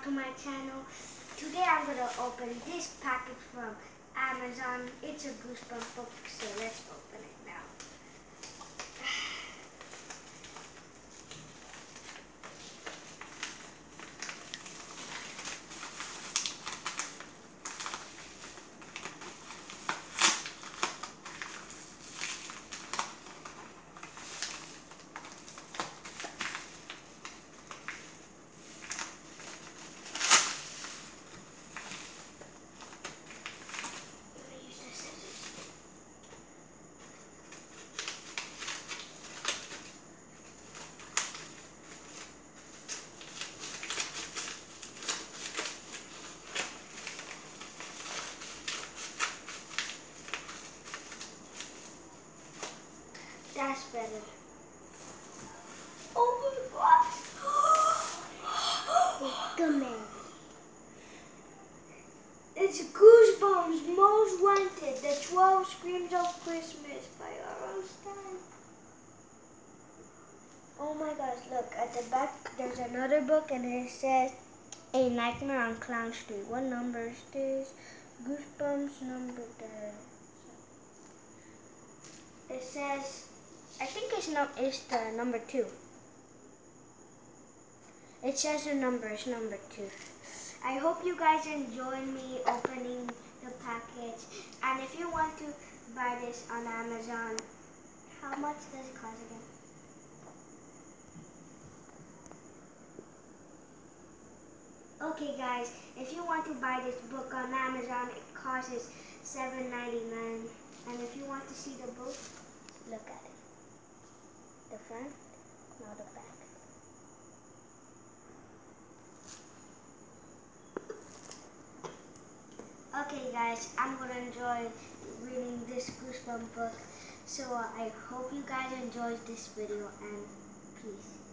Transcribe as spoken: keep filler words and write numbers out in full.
to my channel. Today I'm going to open this package from Amazon. It's a Goosebumps book, so let's open it now. That's better. Oh my gosh! Come in. It's Goosebumps Most Wanted, the twelve Screams of Christmas by R L Stine. Oh my gosh, look, at the back there's another book and it says A Nightmare on Clown Street. What number is this? Goosebumps number there. It says, I think it's, no, it's the number two. It says the number is number two. I hope you guys enjoy me opening the package. And if you want to buy this on Amazon, how much does it cost again? Okay guys, if you want to buy this book on Amazon, it costs seven ninety-nine. And if you want to see the book, look at it. The front, now the back. Okay guys, I'm going to enjoy reading this Goosebumps book. So uh, I hope you guys enjoyed this video and peace.